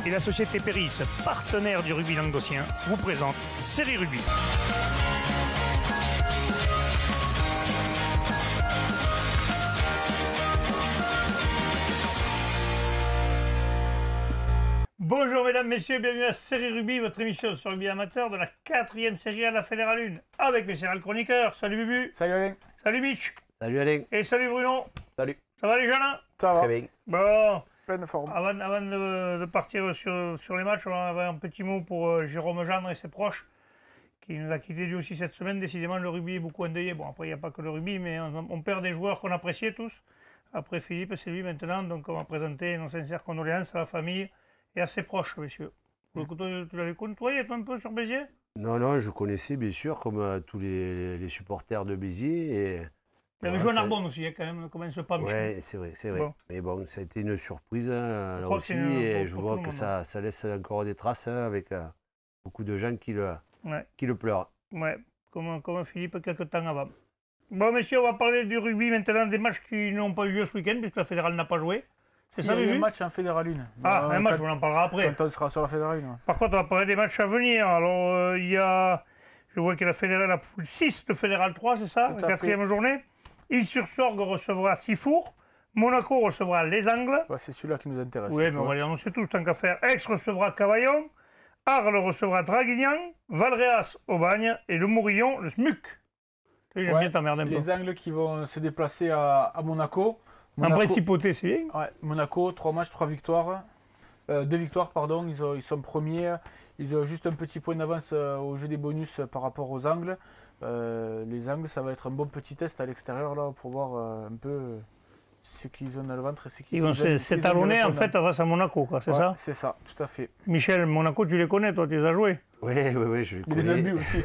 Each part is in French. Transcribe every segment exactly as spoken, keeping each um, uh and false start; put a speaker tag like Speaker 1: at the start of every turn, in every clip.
Speaker 1: et la société Péris, partenaire du rugby languedocien, vous présente Série Rugby. Bonjour mesdames, messieurs, bienvenue à Série Rugby, votre émission sur rugby amateur de la quatrième série à la Fédérale un, avec mes chers chroniqueurs. Salut Bubu.
Speaker 2: Salut Alain.
Speaker 1: Salut Mitch.
Speaker 3: Salut Alain.
Speaker 1: Et salut Bruno.
Speaker 3: Salut.
Speaker 1: Ça va les jeunes hein?
Speaker 2: Ça va.
Speaker 3: Très bien.
Speaker 1: Bon.
Speaker 2: Pleine forme.
Speaker 1: Avant, avant de, de partir sur, sur les matchs, on avait un petit mot pour euh, Jérôme Gendre et ses proches, qui nous a quittés lui aussi cette semaine. Décidément, le rugby est beaucoup endeuillé. Bon, après, il n'y a pas que le rugby, mais on, on perd des joueurs qu'on appréciait tous. Après Philippe, c'est lui maintenant, donc on va présenter nos sincères condoléances à la famille et à ses proches, messieurs. Mmh. Tu l'avais côtoyé un peu sur Béziers?
Speaker 3: Non, non, je connaissais bien sûr, comme euh, tous les, les supporters de Béziers. Et,
Speaker 1: il avait voilà, joué à Narbonne ça... aussi, hein, quand même, comment il se passe.
Speaker 3: Oui, c'est vrai, c'est vrai. Bon. Mais bon, ça a été une surprise hein, là aussi,
Speaker 1: une,
Speaker 3: et
Speaker 1: pour,
Speaker 3: je
Speaker 1: pour
Speaker 3: vois que ça, ça laisse encore des traces hein, avec euh, beaucoup de gens qui le, ouais. qui le pleurent.
Speaker 1: Oui, comme, comme Philippe quelques temps avant. Bon, messieurs, on va parler du rugby maintenant, des matchs qui n'ont pas eu lieu ce week-end, puisque la Fédérale n'a pas joué.
Speaker 2: C'est ça, il y a un match en Fédéral un.
Speaker 1: Ah,
Speaker 2: euh,
Speaker 1: un match, quand, on en parlera après.
Speaker 2: Quand on sera sur la Fédéral un. Ouais.
Speaker 1: Par contre, on va parler des matchs à venir. Alors, euh, il y a, je vois qu'il y a la Fédérale, la poule six de Fédéral trois, c'est ça, la quatrième journée. Île-sur-Sorgue recevra Sifour. Monaco recevra Les Angles.
Speaker 2: Ouais, c'est celui-là qui nous intéresse.
Speaker 1: Oui, mais on va les annoncer tous, tant qu'à faire. Aix recevra Cavaillon. Arles recevra Draguignan. Valréas, Aubagne. Et le Mourillon, le S M U C. J'aime
Speaker 2: ouais,
Speaker 1: bien t'emmerder un peu.
Speaker 2: Les Angles qui vont se déplacer à, à Monaco.
Speaker 1: Monaco. En principauté, c'est bien.
Speaker 2: Ouais, Monaco, trois matchs, trois victoires. Euh, deux victoires, pardon. Ils, ont, ils sont premiers. Ils ont juste un petit point d'avance euh, au jeu des bonus euh, par rapport aux Angles. Euh, les Angles, ça va être un bon petit test à l'extérieur là pour voir euh, un peu euh, ce qu'ils ont dans le ventre et ce qu'ils
Speaker 1: ont. Ils vont s'étalonner en fait face à Monaco, c'est ouais, ça?
Speaker 2: C'est ça, tout à fait.
Speaker 1: Michel, Monaco, tu les connais, toi, tu les as joués?
Speaker 3: Oui, oui, oui, je les connais.
Speaker 2: Les abus aussi.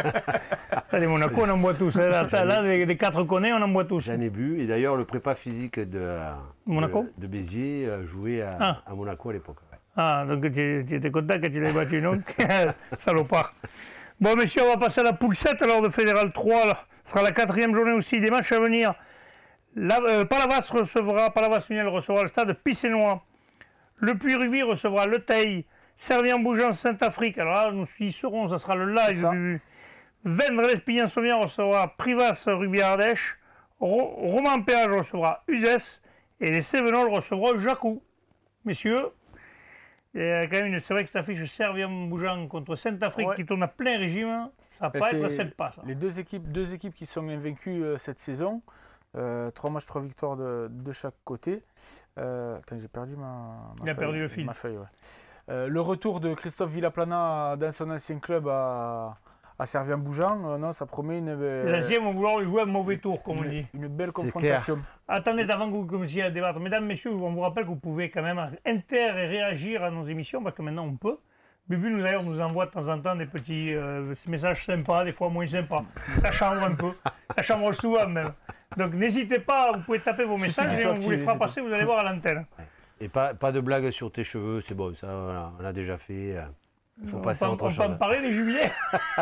Speaker 1: Là, les Monaco, on en boit tous. Là, là les, les quatre connais, on en boit tous.
Speaker 3: J'en ai bu. Et d'ailleurs, le prépa physique de,
Speaker 1: Monaco
Speaker 3: de, de Béziers euh, jouait à, ah. à Monaco à l'époque. Ouais.
Speaker 1: Ah, donc tu, tu étais content quand tu l'avais battu, non? Salopard. Bon, messieurs, on va passer à la poule sept alors de Fédéral trois. Là. Ce sera la quatrième journée aussi des matchs à venir. La, euh, Palavas recevra, Palavas Munel recevra le stade Pissénois. Le Puy Rugby recevra Le Teil. Servien-Bougeant Saint-Afrique. Alors là, nous y serons, ça sera le live du Vendre l'Espignan-Sauvien recevra Privas Rugby Ardèche. Ro Roman Péage recevra Uzès. Et les Cévenols recevront Jacou. Messieurs, il y a quand même une, c'est vrai que cette affiche Servien-Bougeant contre Saint-Afrique ouais. qui tourne à plein régime, ça va pas être sympa ça.
Speaker 2: Les deux équipes, deux équipes qui sont invaincues euh, cette saison. Euh, trois matchs, trois victoires de, de chaque côté. Euh, attends, j'ai perdu ma, ma
Speaker 1: Il a
Speaker 2: feuille,
Speaker 1: perdu le fil.
Speaker 2: Ma feuille, ouais. euh, le retour de Christophe Villaplana dans son ancien club à, à Servien-Bougeant, euh, non, ça promet une...
Speaker 1: Euh, les anciens vont vouloir jouer un mauvais tour, comme
Speaker 2: une,
Speaker 1: on dit.
Speaker 2: Une belle confrontation.
Speaker 1: Clair. Attendez, avant que vous commenciez à débattre, mesdames, messieurs, on vous rappelle que vous pouvez quand même inter et réagir à nos émissions, parce que maintenant on peut. Bubu nous d'ailleurs nous envoie de temps en temps des petits euh, messages sympas, des fois moins sympas. Ça chambre un peu, ça chambre souvent même. Donc n'hésitez pas, vous pouvez taper vos messages et on vous les fera passer, vous allez voir à l'antenne.
Speaker 3: Et pas, pas de blagues sur tes cheveux, c'est bon, ça voilà, on l'a déjà fait. Il faut on passer à autre chose.
Speaker 1: On peut en parler des jubilés.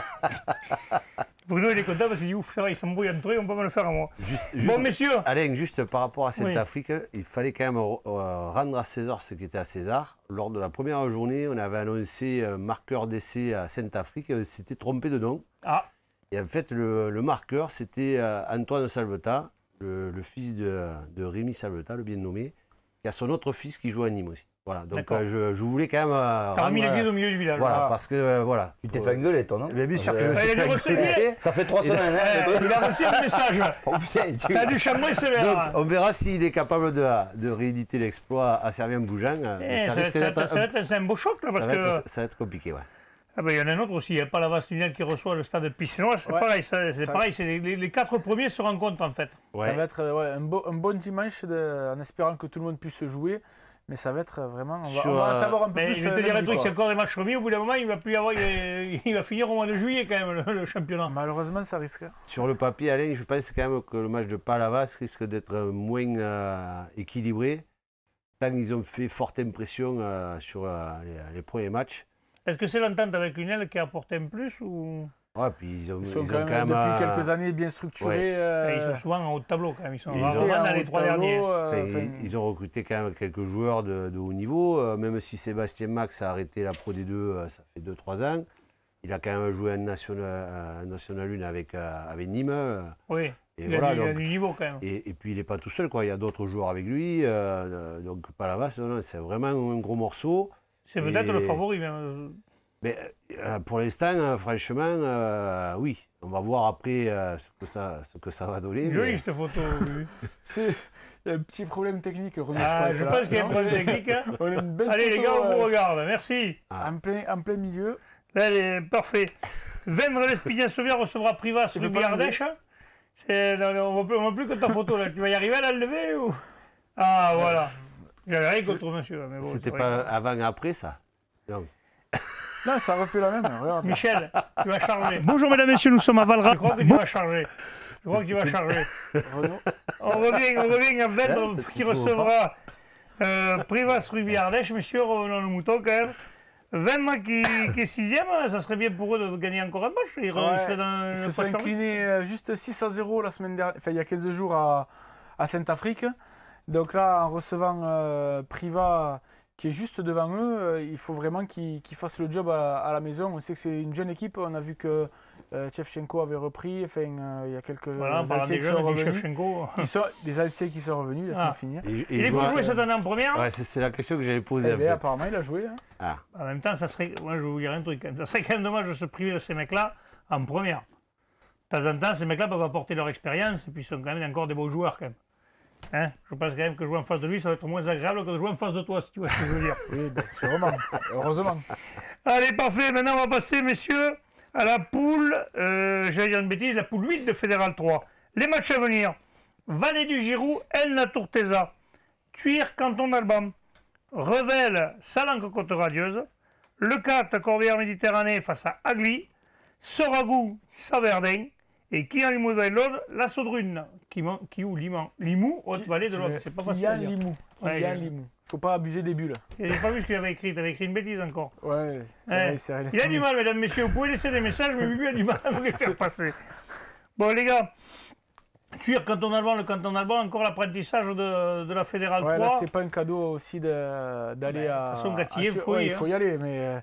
Speaker 1: Bruno il est content parce qu'il dit ouf, ça va, il s'embrouille entre eux, on peut me le faire à moi.
Speaker 3: Juste,
Speaker 1: bon
Speaker 3: juste,
Speaker 1: messieurs.
Speaker 3: Alain, juste par rapport à Saint-Afrique, oui. il fallait quand même euh, rendre à César ce qui était à César. Lors de la première journée, on avait annoncé euh, marqueur d'essai à Saint-Afrique, on s'était trompé de nom.
Speaker 1: Ah.
Speaker 3: Et en fait, le, le marqueur, c'était euh, Antoine Salveta, le, le fils de, de Rémi Salveta, le bien nommé, qui a son autre fils qui joue à Nîmes aussi. Voilà, donc euh, je, je voulais quand même. Euh,
Speaker 1: T'as remis l'église au milieu du village.
Speaker 3: Voilà, voilà. parce que euh, voilà.
Speaker 4: Tu t'es fait engueuler, toi, non?
Speaker 3: Mais bien sûr que je
Speaker 1: me
Speaker 3: suis fait engueuler.
Speaker 4: Ça fait trois semaines. Hein,
Speaker 1: il a reçu un message.
Speaker 4: Oh, putain, tu...
Speaker 1: Ça a dû chambrer sévère.
Speaker 3: Donc, on verra s'il est capable de, de rééditer l'exploit à Servien-Bougeant.
Speaker 1: Eh, ça, ça risque d'être. Ça va être un beau choc, là, parce
Speaker 3: ça va
Speaker 1: que.
Speaker 3: Être, ça va être compliqué, ouais.
Speaker 1: Ah ben, il y en a un autre aussi, il n'y a pas la vaste Lunel qui reçoit le stade Pissénois, c'est ouais. pareil, c'est ça... pareil, les, les, les quatre premiers se rencontrent en fait.
Speaker 2: Ouais. Ça va être ouais, un, beau, un bon dimanche de, en espérant que tout le monde puisse jouer. Mais ça va être vraiment. On va,
Speaker 3: Sur,
Speaker 2: on va en savoir un peu
Speaker 1: mais
Speaker 2: plus.
Speaker 1: Je te dirais un truc, c'est encore des matchs remis. Au bout d'un moment, il va plus y avoir. Il, il va finir au mois de juillet quand même le, le championnat.
Speaker 2: Malheureusement, ça risque.
Speaker 3: Sur le papier, Alain, je pense quand même que le match de Palavas risque d'être moins euh, équilibré. Tant qu'ils ont fait forte impression euh, sur euh, les, les premiers matchs.
Speaker 1: Est-ce que c'est l'entente avec Lunel qui a apporté un plus ou...
Speaker 3: Ouais, puis ils ont,
Speaker 2: Ils sont
Speaker 3: ils
Speaker 2: quand
Speaker 3: ont
Speaker 2: même,
Speaker 3: quand même.
Speaker 2: depuis
Speaker 3: euh,
Speaker 2: quelques années bien structurés.
Speaker 3: ouais.
Speaker 2: euh,
Speaker 1: Ils sont souvent en haut de tableau quand même. Ils sont
Speaker 3: Ils
Speaker 1: rarement
Speaker 3: ont-
Speaker 1: dans
Speaker 2: en
Speaker 1: les
Speaker 2: haut
Speaker 1: trois
Speaker 2: tableau,
Speaker 1: derniers.
Speaker 2: euh,
Speaker 3: Enfin,
Speaker 2: enfin,
Speaker 3: ils, ils ont recruté quand même quelques joueurs de, de haut niveau, euh, même si Sébastien Max a arrêté la Pro D deux, euh, ça fait deux trois ans. Il a quand même joué en National, en National un avec, euh, avec Nîmes. euh,
Speaker 1: Oui,
Speaker 3: et
Speaker 1: il,
Speaker 3: voilà,
Speaker 1: a, du- il a
Speaker 3: donc,
Speaker 1: du niveau quand même.
Speaker 3: et, et puis il n'est pas tout seul, quoi. Il y a d'autres joueurs avec lui. euh, euh, donc Palavas, non, non, c'est vraiment un gros morceau.
Speaker 1: C'est peut-être
Speaker 3: et-
Speaker 1: le favori même.
Speaker 3: Mais euh, pour l'instant, euh, franchement, euh, oui. On va voir après euh, ce, que ça, ce que ça va donner.
Speaker 1: Jolie
Speaker 3: mais-
Speaker 1: cette photo. oui.
Speaker 2: c'est- Il y a un petit problème technique. René,
Speaker 1: Ah,
Speaker 2: je
Speaker 1: je
Speaker 2: crois,
Speaker 1: pense qu'il y a un
Speaker 2: non
Speaker 1: problème technique. hein.
Speaker 2: On a une belle
Speaker 1: Allez les
Speaker 2: photo,
Speaker 1: gars, on vous
Speaker 2: euh,
Speaker 1: regarde. Merci.
Speaker 3: Ah.
Speaker 2: en, plein, en plein milieu.
Speaker 1: Là, elle est parfait. Vendre l'Espignan Sauvia recevra Privas
Speaker 2: Tu
Speaker 1: Ruby
Speaker 2: peux pas
Speaker 1: Ardèche. C'est- non, non, On ne voit plus que ta photo là. Tu vas y arriver à la lever ou... Ah voilà. J'avais rien contre monsieur. Mais bon,
Speaker 3: C'était
Speaker 1: c'est vrai
Speaker 3: pas avant et après, ça. Non.
Speaker 2: Non, ça refait la même. Regarde.
Speaker 1: Michel, tu vas charger. Bonjour mesdames et messieurs, nous sommes à Valra. Je crois que tu vas charger. Je crois que tu vas charger.
Speaker 2: Renaud.
Speaker 1: On revient, on revient à
Speaker 3: Ah,
Speaker 1: Vendre
Speaker 3: c'est
Speaker 1: qui
Speaker 3: trop
Speaker 1: recevra euh, Privas Ruby Ardèche. Messieurs, revenons le mouton quand même. Vendre qui, qui est sixième, ça serait bien pour eux de gagner encore un match. Ils,
Speaker 2: Ouais,
Speaker 1: seraient dans
Speaker 2: Ils
Speaker 1: le
Speaker 2: se sont
Speaker 1: match en
Speaker 2: inclinés euh, juste six à zéro la semaine dernière, enfin il y a quinze jours à, à Saint-Afrique. Donc là, en recevant euh, Priva qui est juste devant eux, euh, il faut vraiment qu'ils qu'ils fassent le job à, à la maison. On sait que c'est une jeune équipe, on a vu que euh, Shevchenko avait repris, enfin euh, il y a quelques
Speaker 1: Voilà, en parlant
Speaker 2: anciens
Speaker 1: des
Speaker 2: qui sont
Speaker 1: jeunes, dit
Speaker 2: revenus.
Speaker 1: Shevchenko.
Speaker 2: Qui sont, des anciens qui sont revenus, laisse-moi
Speaker 1: Ah.
Speaker 2: finir.
Speaker 3: Et, et
Speaker 1: Il est
Speaker 3: je
Speaker 1: pour
Speaker 3: vois-
Speaker 1: jouer cette année en première.
Speaker 3: Ouais, c'est c'est la question que j'avais posée.
Speaker 2: Eh
Speaker 3: en
Speaker 2: bien,
Speaker 3: fait.
Speaker 2: apparemment, il a joué. hein.
Speaker 3: Ah.
Speaker 1: En même temps, ça serait, moi je vais vous dire un truc quand même. Ça serait quand même dommage de se priver de ces mecs-là en première. De temps en temps, ces mecs-là peuvent apporter leur expérience et puis ils sont quand même encore des beaux joueurs quand même. Hein, je pense quand même que jouer en face de lui, ça va être moins agréable que de jouer en face de toi, si tu vois ce que je veux dire.
Speaker 2: Oui, ben, sûrement. Heureusement.
Speaker 1: Allez, parfait. Maintenant, on va passer, messieurs, à la poule, euh, j'allais dire une bêtise, la poule huit de Fédéral trois. Les matchs à venir. Vallée du Giroud, Elna Tourteza, Thuir, Canton d'Albam, Revel, Salanque Côte Radieuse, Le quatre, Corbière Méditerranée face à Agly, Soragou, Saverdin, et Kian Limousin-L'Aude, la Saudrune, qui, man- qui ou Liman, Limou, Haute-Vallée de l'Aude. C'est pas facile à
Speaker 2: Kylian
Speaker 1: dire.
Speaker 2: Limou.
Speaker 1: Ouais,
Speaker 2: Kylian
Speaker 1: je-
Speaker 2: Limou. Faut pas abuser des bulles.
Speaker 1: J'ai pas vu ce qu'il avait écrit, il avait écrit une bêtise encore.
Speaker 2: Ouais, c'est
Speaker 1: Ouais.
Speaker 2: vrai, c'est vrai, laisse
Speaker 1: Il a
Speaker 2: tomber.
Speaker 1: du mal, mesdames, messieurs. Vous pouvez laisser des messages, mais lui a du mal à vous les faire passer. Bon, les gars, Thuir, canton d'Alban, le canton d'Alban, encore l'apprentissage de, de la Fédérale
Speaker 2: Ouais, là,
Speaker 1: trois.
Speaker 2: c'est pas un cadeau aussi de- d'aller
Speaker 1: Ben,
Speaker 2: à.
Speaker 1: de toute façon, Gatillé,
Speaker 2: à-
Speaker 1: faut
Speaker 2: ouais,
Speaker 1: y,
Speaker 2: il faut y aller, mais euh,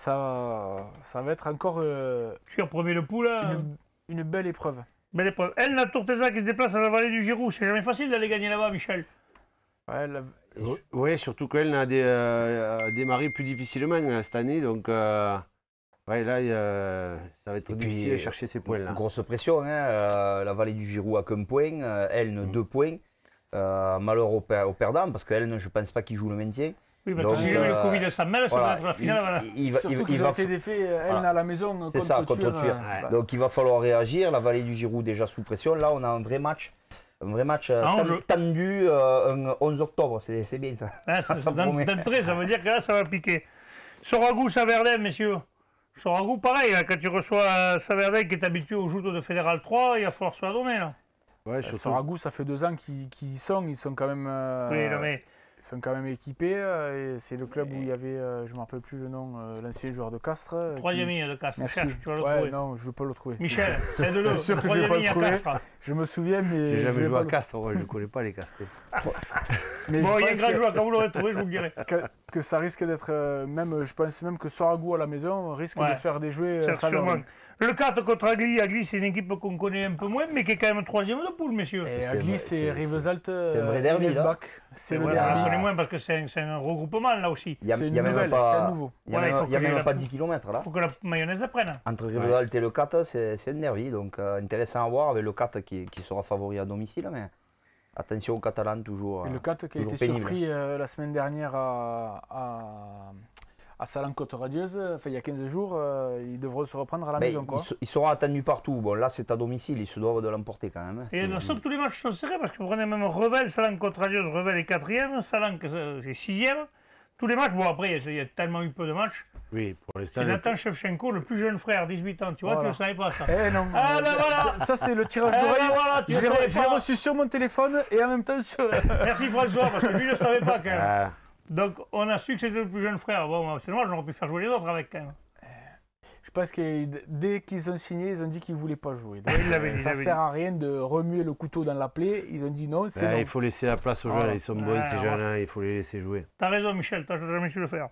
Speaker 2: ça, ça va être encore euh,
Speaker 1: Thuir, premier le poule. hein.
Speaker 2: une, une belle épreuve.
Speaker 1: Belle épreuve. Elle, la Tourteza qui se déplace à la vallée du Giroud. C'est jamais facile d'aller gagner là-bas, Michel.
Speaker 2: Ouais, la-
Speaker 3: Oui, surtout qu'elle a dé- euh, démarré plus difficilement hein, cette année. Donc, euh, ouais, là, il y a- ça va être
Speaker 4: Et puis,
Speaker 3: difficile de
Speaker 4: euh,
Speaker 3: chercher ces points-là.
Speaker 4: Grosse pression, hein, euh, la vallée du Giroud a qu'un point, euh, Elne deux points. Euh, malheur au, per- au perdant, parce qu'Elne, je ne pense pas qu'il joue le maintien.
Speaker 1: Oui, parce
Speaker 4: Donc,
Speaker 1: que si jamais
Speaker 4: euh,
Speaker 1: le Covid s'en mêle, ça
Speaker 4: Voilà,
Speaker 1: va être la finale.
Speaker 4: il,
Speaker 1: voilà.
Speaker 4: il va,
Speaker 2: Surtout
Speaker 4: il- il
Speaker 2: qu'ils
Speaker 4: va
Speaker 2: ont été défaits, elle,
Speaker 4: voilà.
Speaker 2: à la maison,
Speaker 4: C'est
Speaker 2: contre
Speaker 4: ça, contre
Speaker 2: Thuir,
Speaker 4: Thuir.
Speaker 2: euh,
Speaker 1: Ouais.
Speaker 4: Donc il va falloir réagir. La vallée du Giroud déjà sous pression. Là, on a un vrai match. Un vrai match euh,
Speaker 1: Ah,
Speaker 4: ten-
Speaker 1: enjeu.
Speaker 4: tendu, euh, un onze octobre. C'est c'est bien ça.
Speaker 1: Hein,
Speaker 4: ça,
Speaker 1: ça,
Speaker 4: ça
Speaker 1: d'en-
Speaker 4: promet.
Speaker 1: D'entrée, ça veut dire que là, ça va piquer. Soragou, Saverdin, messieurs. Soragou, pareil, hein, quand tu reçois euh, Saverdin qui est habitué aux joutes de Fédéral trois, il va falloir se la donner, là.
Speaker 3: Ouais, surtout.
Speaker 2: Soragou, ça fait deux ans qu'ils qu'ils y sont. Ils sont quand même, euh,
Speaker 1: Oui, non, mais
Speaker 2: ils sont quand même équipés. euh, et c'est le club où il y avait, euh, je ne me rappelle plus le nom, euh, l'ancien joueur de Castres. euh,
Speaker 1: troisième
Speaker 2: qui-
Speaker 1: ligne de Castres.
Speaker 2: Merci.
Speaker 1: Cherche, tu vas le
Speaker 2: Ouais,
Speaker 1: trouver.
Speaker 2: non, je ne veux pas le trouver.
Speaker 1: Michel, aide-le.
Speaker 2: C'est sûr que je vais
Speaker 1: Troisième
Speaker 2: pas le
Speaker 1: ligne à
Speaker 2: trouver.
Speaker 1: Castres.
Speaker 2: Je me souviens, mais.
Speaker 3: J'ai
Speaker 2: je
Speaker 3: jamais
Speaker 2: vais
Speaker 3: joué
Speaker 2: pas
Speaker 3: à
Speaker 2: le-
Speaker 3: Castres, ouais, je ne connais pas les Castrés.
Speaker 2: mais
Speaker 1: Bon,
Speaker 2: je
Speaker 1: il y a un
Speaker 2: pense
Speaker 1: grand
Speaker 2: que-
Speaker 1: joueur, quand vous l'aurez trouvé, je vous le dirai.
Speaker 2: que, que ça risque d'être euh, même, je pense même que Soragou à la maison risque
Speaker 1: Ouais.
Speaker 2: de faire des jouets
Speaker 1: C'est
Speaker 2: euh,
Speaker 1: sûrement.
Speaker 2: Saverdin.
Speaker 1: Le quatre contre Agly. Agly, c'est une équipe qu'on connaît un peu moins, mais qui est quand même troisième de poule, messieurs.
Speaker 2: Et
Speaker 4: C'est
Speaker 2: Agly,
Speaker 4: vrai,
Speaker 2: c'est
Speaker 4: c'est-
Speaker 2: Rivesaltes.
Speaker 4: c'est un vrai derby, là.
Speaker 2: C'est
Speaker 1: Et
Speaker 2: le
Speaker 1: voilà, on le
Speaker 2: derby.
Speaker 1: connaît moins parce que c'est un, c'est un regroupement, là aussi.
Speaker 4: Il n'y a,
Speaker 2: C'est
Speaker 4: il
Speaker 2: une
Speaker 4: y a même
Speaker 2: nouvelle, c'est un
Speaker 4: pas,
Speaker 2: nouveau.
Speaker 4: il y a
Speaker 1: Ouais, il
Speaker 4: même,
Speaker 1: faut
Speaker 4: il y a
Speaker 1: qu'il y ait
Speaker 4: même
Speaker 1: la-
Speaker 4: pas dix kilomètres là.
Speaker 1: Il faut que la mayonnaise apprenne.
Speaker 4: Entre Rivesaltes et le quatre, c'est c'est un derby. Donc euh, intéressant à voir avec le quatre qui, qui sera favori à domicile. Mais attention aux Catalans, toujours.
Speaker 2: Et
Speaker 4: euh,
Speaker 2: le quatre qui a
Speaker 4: toujours
Speaker 2: été
Speaker 4: pénible.
Speaker 2: surpris euh, la semaine dernière à, à, à Salanque-Côte-Radieuse, enfin il y a quinze jours, euh, ils devront se reprendre à la
Speaker 4: ben,
Speaker 2: maison. Quoi.
Speaker 4: ils, se- ils seront attendus partout. Bon, là, c'est à domicile. Ils se doivent de l'emporter quand même. hein.
Speaker 1: Et de toute façon, tous les matchs sont serrés parce que vous prenez même Revel, Salanque contre Radieuse, Revel est quatrième, Salanque euh, c'est sixième. Tous les matchs, bon après, il y a tellement eu peu de matchs.
Speaker 3: Oui, pour l'instant.
Speaker 1: C'est
Speaker 3: le-
Speaker 1: Nathan Shevchenko, le plus jeune frère, dix-huit ans. Tu vois,
Speaker 2: Voilà.
Speaker 1: tu ne savais pas ça.
Speaker 2: Eh non,
Speaker 1: Ah,
Speaker 2: euh,
Speaker 1: ben voilà.
Speaker 2: ça, ça, c'est le tirage
Speaker 1: Eh ben
Speaker 2: d'oreille.
Speaker 1: voilà, tu
Speaker 2: Je
Speaker 1: le
Speaker 2: l'ai re-
Speaker 1: savais
Speaker 2: je l'ai
Speaker 1: pas.
Speaker 2: reçu sur mon téléphone et en même temps sur.
Speaker 1: Merci François, parce que lui ne le savait pas quand même.
Speaker 3: Ah,
Speaker 1: Donc on a su que c'était le plus jeune frère. Bon, c'est normal, j'aurais pu faire jouer les autres avec quand même.
Speaker 2: Je Je pense que dès qu'ils ont signé, ils ont dit qu'ils ne voulaient pas jouer. Donc,
Speaker 1: dit,
Speaker 2: ça ne sert à rien de remuer le couteau dans la plaie. Ils ont dit non, c'est
Speaker 3: ben,
Speaker 2: non.
Speaker 3: Il faut laisser la place aux jeunes,
Speaker 2: Voilà.
Speaker 3: ils sont bons
Speaker 1: Ouais,
Speaker 3: ces
Speaker 1: ouais.
Speaker 3: jeunes-là, il faut les laisser jouer.
Speaker 1: T'as raison, Michel, t'as jamais su le faire.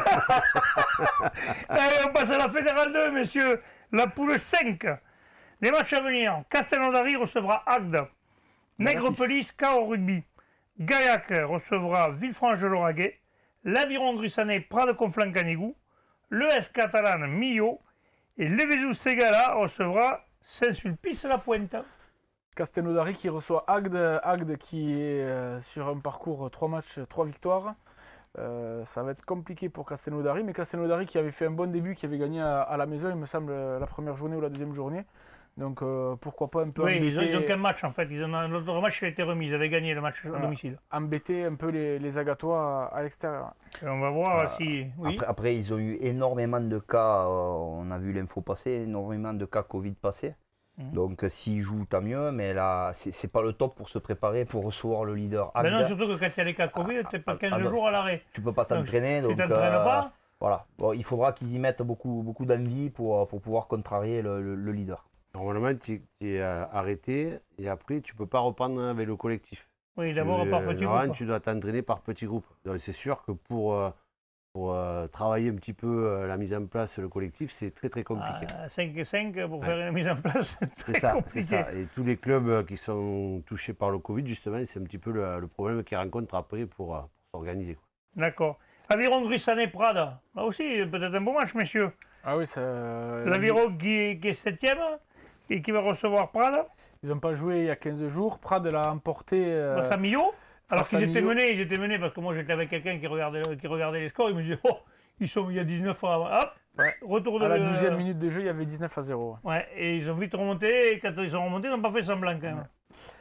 Speaker 1: Allez, on passe à la Fédérale deux, messieurs. La poule cinq. Les matchs à venir. Castelnaudary recevra Agde. Nègrepelisse, K O Rugby. Gaillac recevra Villefranche-de-Lauragais. L'Aviron Grissanet, Prades-Conflans-Canigou. L'E S Catalane, Millau. Et Lévézou-Ségala recevra Saint-Sulpice-la-Pointe.
Speaker 2: Castelnaudary qui reçoit Agde, Agde qui est euh, sur un parcours trois matchs, trois victoires. Euh, ça va être compliqué pour Castelnaudary, mais Castelnaudary qui avait fait un bon début, qui avait gagné à, à la maison, il me semble, la première journée ou la deuxième journée. Donc euh, pourquoi pas un peu
Speaker 1: Oui, ils ont,
Speaker 2: embêter,
Speaker 1: ils ont qu'un match en fait. Ils ont, l'autre match a été remis. Ils avaient gagné le match à
Speaker 2: Voilà.
Speaker 1: domicile.
Speaker 2: embêter un peu les, les Agatois à, à l'extérieur.
Speaker 1: Et on va voir
Speaker 4: Euh,
Speaker 1: si. Oui.
Speaker 4: Après, après, ils ont eu énormément de cas, euh, on a vu l'info passer, énormément de cas Covid passer.
Speaker 1: Mhm.
Speaker 4: Donc euh, s'ils jouent, tant mieux, mais là, c'est c'est pas le top pour se préparer, pour recevoir le leader.
Speaker 1: Ben non,
Speaker 4: Agde.
Speaker 1: surtout que quand il y a les cas Covid, tu pas
Speaker 4: ah,
Speaker 1: quinze
Speaker 4: ah, non.
Speaker 1: jours à l'arrêt.
Speaker 4: Tu peux pas t'entraîner.
Speaker 1: Tu
Speaker 4: donc
Speaker 1: t'entraînes
Speaker 4: euh,
Speaker 1: pas.
Speaker 4: Voilà. Bon, il faudra qu'ils y mettent beaucoup, beaucoup d'envie pour, pour pouvoir contrarier le, le- le leader.
Speaker 3: Normalement, tu es arrêté et après, tu ne peux pas reprendre avec le collectif.
Speaker 1: Oui,
Speaker 3: Tu-
Speaker 1: d'abord par
Speaker 3: euh,
Speaker 1: petit
Speaker 3: normalement,
Speaker 1: groupe.
Speaker 3: tu dois t'entraîner par petits groupes. Donc, c'est sûr que pour, euh, pour euh, travailler un petit peu euh, la mise en place, le collectif, c'est très très compliqué.
Speaker 1: Ah, cinq et cinq pour faire une mise en place.
Speaker 3: c'est
Speaker 1: très
Speaker 3: ça,
Speaker 1: compliqué.
Speaker 3: c'est ça. Et tous les clubs euh, qui sont touchés par le Covid, justement, c'est un petit peu le, le problème qu'ils rencontrent après pour, euh, pour s'organiser, quoi.
Speaker 1: D'accord. Aviron Grissanet Prades. Là aussi, peut-être un bon match, messieurs.
Speaker 2: Ah oui, ça.
Speaker 1: L'Aviron qui est, qui est septième et qui va recevoir Prades.
Speaker 2: Ils n'ont pas joué il y a quinze jours. Prades l'a emporté. euh,
Speaker 1: Face à Millau. Alors
Speaker 2: face à
Speaker 1: qu'ils étaient
Speaker 2: Millau.
Speaker 1: menés, ils étaient menés parce que moi j'étais avec quelqu'un qui regardait, qui regardait les scores. Il me disait, oh, ils sont il y a dix-neuf ans. Hop,
Speaker 2: Ouais.
Speaker 1: retour de
Speaker 2: À la douzième minute de jeu, il y avait dix-neuf à zéro.
Speaker 1: Ouais, et ils ont vite remonté, et quand ils sont remontés, ils n'ont pas fait semblant quand même.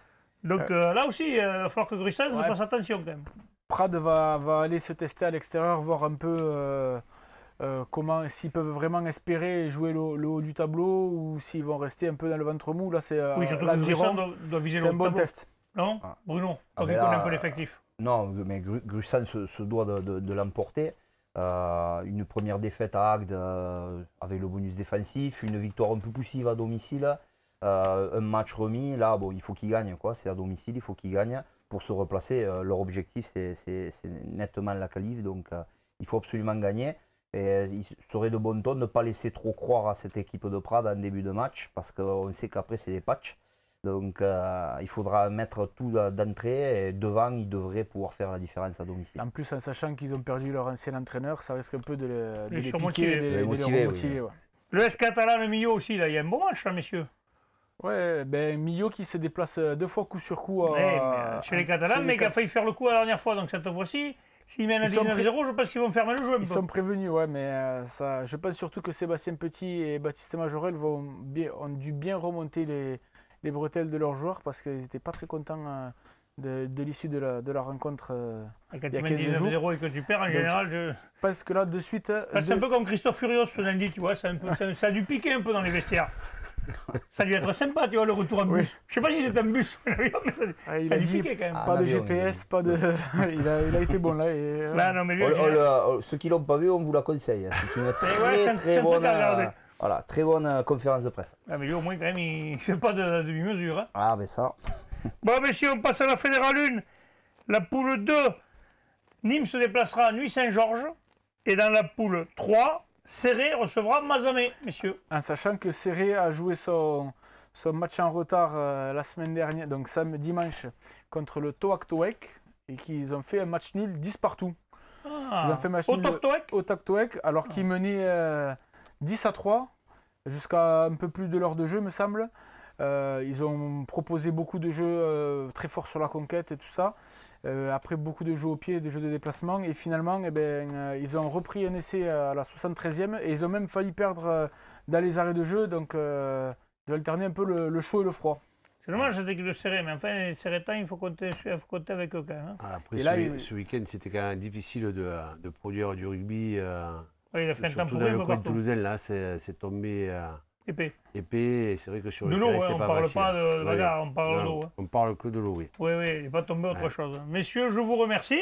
Speaker 1: Donc euh, là aussi, il va falloir que Grissanet
Speaker 2: Ouais.
Speaker 1: fasse attention quand même.
Speaker 2: Prades va, va aller se tester à l'extérieur, voir un peu euh, euh, comment, s'ils peuvent vraiment espérer jouer le, le haut du tableau ou s'ils vont rester un peu dans le ventre mou. Là, c'est euh,
Speaker 1: Oui, surtout que
Speaker 2: l'Aviron.
Speaker 1: Grissanet doit, doit viser
Speaker 2: C'est
Speaker 1: le
Speaker 2: un bon
Speaker 1: tableau.
Speaker 2: test.
Speaker 1: Non
Speaker 4: Ah.
Speaker 1: Bruno,
Speaker 4: Ah,
Speaker 1: toi qui
Speaker 4: ben
Speaker 1: connais
Speaker 4: là,
Speaker 1: un peu l'effectif.
Speaker 4: Non, mais Gru- Grussan se, se doit de, de- de l'emporter. Euh, une première défaite à Agde euh, avec le bonus défensif, une victoire un peu poussive à domicile, euh, un match remis. Là, bon, il faut qu'ils gagnent, quoi. C'est à domicile, il faut qu'ils gagnent pour se replacer. Euh, leur objectif, c'est c'est- c'est nettement la qualif, donc euh, il faut absolument gagner. Et euh, il serait de bon ton de ne pas laisser trop croire à cette équipe de Prades en début de match, parce qu'on sait qu'après, c'est des patchs. Donc euh, il faudra mettre tout d'entrée et devant, ils devraient pouvoir faire la différence à domicile.
Speaker 2: En plus, en sachant qu'ils ont perdu leur ancien entraîneur, ça risque un peu de, les- de
Speaker 1: Les
Speaker 2: les
Speaker 1: surmotiver.
Speaker 2: piquer, de, les-
Speaker 4: Les
Speaker 2: de les
Speaker 4: motiver, oui.
Speaker 2: remotiver. Ouais.
Speaker 1: Le S Catalan, le Millau aussi, là, il y a un bon match, là, messieurs.
Speaker 2: Ouais, ben Millau qui se déplace deux fois coup sur coup. à-
Speaker 1: Ouais, mais, euh, chez les Catalans,
Speaker 2: chez les
Speaker 1: mais qui a
Speaker 2: Cat-
Speaker 1: failli faire le coup la dernière fois. Donc cette fois-ci, s'ils mènent à
Speaker 2: Ils sont
Speaker 1: dix-neuf zéro, je pense qu'ils vont fermer le jeu un
Speaker 2: Ils
Speaker 1: peu.
Speaker 2: sont prévenus, ouais, mais euh, ça, je pense surtout que Sébastien Petit et Baptiste Majorel vont bien, ont dû bien remonter les, les bretelles de leurs joueurs parce qu'ils n'étaient pas très contents euh, de, de l'issue de la, de la rencontre. euh.
Speaker 1: Quand
Speaker 2: il y
Speaker 1: tu
Speaker 2: a
Speaker 1: mènes
Speaker 2: quinze
Speaker 1: dix-neuf
Speaker 2: jours.
Speaker 1: zéro et que tu perds, en
Speaker 2: Donc,
Speaker 1: général, je...
Speaker 2: Je pense que là, de suite. euh,
Speaker 1: Ah, c'est un
Speaker 2: de-
Speaker 1: peu comme Christophe Furios ce lundi, tu vois. C'est un peu, ça, ça a dû piquer un peu dans les vestiaires. Ça a dû être sympa, tu vois, le retour en bus.
Speaker 2: Oui.
Speaker 1: Je sais pas si c'est un bus ou un avion, mais ça,
Speaker 2: Ah, il
Speaker 1: ça
Speaker 2: a
Speaker 1: a dû
Speaker 2: dit
Speaker 1: piquer quand même.
Speaker 4: Ah,
Speaker 2: pas
Speaker 4: un
Speaker 2: de
Speaker 4: avion,
Speaker 2: G P S,
Speaker 4: ils
Speaker 2: pas de. il, a, il a été bon là. Et, euh,
Speaker 1: Là, non, mais lui,
Speaker 4: Oh,
Speaker 1: en
Speaker 4: oh,
Speaker 1: général-
Speaker 4: le- oh, ceux qui l'ont pas vu, on vous la conseille. C'est une très,
Speaker 1: ouais, c'est un- c'est
Speaker 4: très
Speaker 1: un truc
Speaker 4: bonne,
Speaker 1: à regarder.
Speaker 4: euh, voilà, très bonne euh, conférence de presse.
Speaker 1: Ah, mais lui, au moins, quand même, il ne fait pas de, de demi-mesure. Hein.
Speaker 4: Ah, ben ça.
Speaker 1: Bon, messieurs, on passe à la Fédérale un. La poule deux, Nîmes se déplacera à Nuit-Saint-Georges. Et dans la poule trois, Serré recevra Mazamet, messieurs.
Speaker 2: En sachant que Serré a joué son, son match en retard euh, la semaine dernière, donc samedi dimanche, contre le Toak Toek, et qu'ils ont fait un match nul dix partout.
Speaker 1: Ah,
Speaker 2: Ils ont fait match
Speaker 1: au
Speaker 2: nul
Speaker 1: Toc-Toc.
Speaker 2: au Toak Toek, alors qu'ils menaient euh, dix à trois, jusqu'à un peu plus de l'heure de jeu, me semble. Euh, ils ont proposé beaucoup de jeux euh, très forts sur la conquête et tout ça. Euh, après beaucoup de jeux au pied, des jeux de déplacement. Et finalement, eh ben, euh, ils ont repris un essai à la soixante-treizième et ils ont même failli perdre euh, dans les arrêts de jeu. Donc, euh, ils ont alterné un peu le, le chaud et le froid.
Speaker 1: C'est dommage cette équipe de Serré, mais enfin, les Serrétans, il faut compter, il faut compter avec eux quand même. Hein.
Speaker 3: Ah, Après,
Speaker 2: Et
Speaker 3: ce,
Speaker 2: là,
Speaker 3: week-
Speaker 2: il-
Speaker 3: ce week-end, c'était quand même difficile de, de produire du rugby. euh,
Speaker 1: Oui, il a fait un temps
Speaker 3: surtout
Speaker 1: pourri
Speaker 3: dans
Speaker 1: un
Speaker 3: le
Speaker 1: peu
Speaker 3: coin de
Speaker 1: partout.
Speaker 3: Toulousain, là, c'est c'est tombé euh,
Speaker 1: Épais.
Speaker 3: épais. Et c'est vrai que sur
Speaker 1: De
Speaker 3: le
Speaker 1: l'eau,
Speaker 3: terrain,
Speaker 1: hein,
Speaker 3: c'était
Speaker 1: on
Speaker 3: pas
Speaker 1: parle
Speaker 3: facile.
Speaker 1: pas de
Speaker 3: Oui,
Speaker 1: bagarre, on parle
Speaker 3: non,
Speaker 1: d'eau. Hein.
Speaker 3: On parle que de l'eau, oui.
Speaker 1: Oui, oui, il n'est pas tombé autre
Speaker 3: Ouais.
Speaker 1: chose. Messieurs, je vous remercie.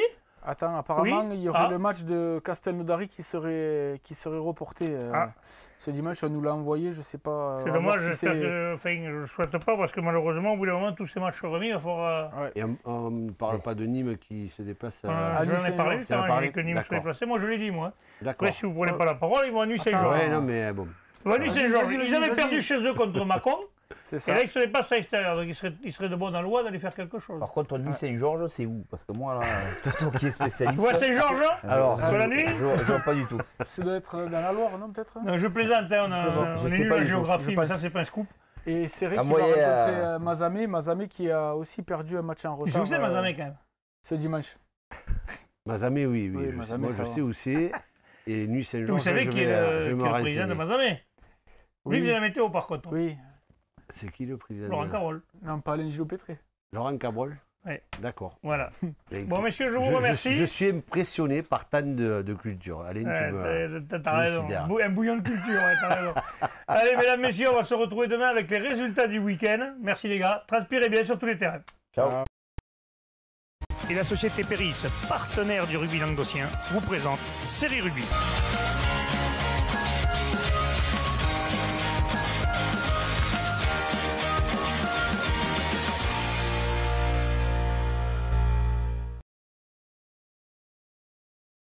Speaker 2: Attends, apparemment,
Speaker 1: Oui.
Speaker 2: il y aurait
Speaker 1: Ah.
Speaker 2: le match de Castelnaudary qui serait, qui serait reporté euh,
Speaker 1: Ah.
Speaker 2: ce dimanche. On nous l'a envoyé, je sais pas.
Speaker 1: C'est
Speaker 2: on va voir
Speaker 1: dommage,
Speaker 2: si
Speaker 1: j'espère
Speaker 2: c'est-
Speaker 1: que. Enfin, je ne souhaite pas parce que malheureusement, au bout d'un moment, tous ces matchs remis, il va falloir.
Speaker 2: Ouais.
Speaker 3: Et on ne parle pas de Nîmes qui se déplace à...
Speaker 1: Euh,
Speaker 2: à
Speaker 1: je
Speaker 2: Nuit
Speaker 1: en ai
Speaker 2: Saint-Georges.
Speaker 1: parlé
Speaker 3: Tu en as
Speaker 1: justement,
Speaker 3: parlé
Speaker 1: j'ai que Nîmes se
Speaker 3: D'accord.
Speaker 1: déplacer. Moi, je l'ai dit, moi.
Speaker 3: D'accord.
Speaker 1: Après, si vous ne prenez pas la parole, ils vont à Nuit
Speaker 2: Attends.
Speaker 1: Saint-Georges.
Speaker 3: Ouais, non, mais bon.
Speaker 1: Ils vont à Nuit
Speaker 2: Vas-y,
Speaker 1: Saint-Georges.
Speaker 2: vas-y,
Speaker 1: Ils
Speaker 2: vas-y,
Speaker 1: avaient
Speaker 2: vas-y.
Speaker 1: perdu chez eux contre Mâcon.
Speaker 2: C'est
Speaker 1: Et
Speaker 2: ça.
Speaker 1: là, ils se déplacent à l'extérieur. Donc, il serait, il serait de bon dans le loi d'aller faire quelque chose.
Speaker 4: Par contre, Nuit Saint-Georges, c'est où? Parce que moi, là, toi, toi qui es spécialiste.
Speaker 1: Tu vois Saint-Georges, hein
Speaker 4: Alors,
Speaker 1: Sur la nuit
Speaker 4: je, je vois pas du tout.
Speaker 2: Ça doit être dans la Loire, non, peut-être?
Speaker 1: Non, je plaisante, hein, on, a-
Speaker 2: Je sais pas,
Speaker 1: on
Speaker 4: je
Speaker 1: est
Speaker 4: sais
Speaker 1: nul
Speaker 4: pas
Speaker 1: en
Speaker 4: du tout.
Speaker 1: géographie,
Speaker 2: Je
Speaker 1: mais
Speaker 2: pense-
Speaker 1: ça, c'est pas un scoop.
Speaker 2: Et c'est vrai
Speaker 4: Ah,
Speaker 2: qu'il va
Speaker 4: moi,
Speaker 2: rencontrer
Speaker 4: euh,
Speaker 2: euh, Mazamé. Mazamé qui a aussi perdu un match en
Speaker 1: Je
Speaker 2: retard
Speaker 1: vous sais,
Speaker 2: euh,
Speaker 1: Mazamé, quand même.
Speaker 2: ce dimanche.
Speaker 3: Mazamé, oui, oui.
Speaker 2: Oui,
Speaker 3: je
Speaker 2: Mazamé,
Speaker 3: sais, moi,
Speaker 2: ça
Speaker 3: je
Speaker 2: va.
Speaker 3: sais où c'est. Et Nuit
Speaker 1: Vous
Speaker 3: Saint-Georges,
Speaker 1: savez
Speaker 3: je
Speaker 1: qui est
Speaker 3: vais,
Speaker 1: le,
Speaker 3: euh, je vais
Speaker 1: qui
Speaker 3: me
Speaker 1: est le président de
Speaker 3: renseigner.
Speaker 1: Mazamé. Lui,
Speaker 2: Oui.
Speaker 1: il faisait la météo, par contre.
Speaker 2: Oui.
Speaker 3: C'est qui le président
Speaker 1: Laurent
Speaker 3: de-
Speaker 1: Carole.
Speaker 2: Non, pas Alain Gillot-Pétré.
Speaker 3: Laurent Cabrol.
Speaker 1: Ouais.
Speaker 3: D'accord.
Speaker 1: Voilà.
Speaker 3: Ben,
Speaker 1: Bon, messieurs, je vous
Speaker 3: je, je
Speaker 1: remercie.
Speaker 3: suis- je suis impressionné par tant de, de culture. Alain, tu
Speaker 1: Ouais,
Speaker 3: me...
Speaker 1: t'as-
Speaker 3: tu
Speaker 1: t'as
Speaker 3: me
Speaker 1: raison.
Speaker 3: sidères.
Speaker 1: Bou- Un bouillon de culture, ouais, t'as raison. Allez, mesdames, messieurs, on va se retrouver demain avec les résultats du week-end. Merci, les gars. Transpirez bien sur tous les terrains.
Speaker 4: Ciao.
Speaker 1: Et la société Péris, partenaire du rugby languedocien, vous présente Série Rugby.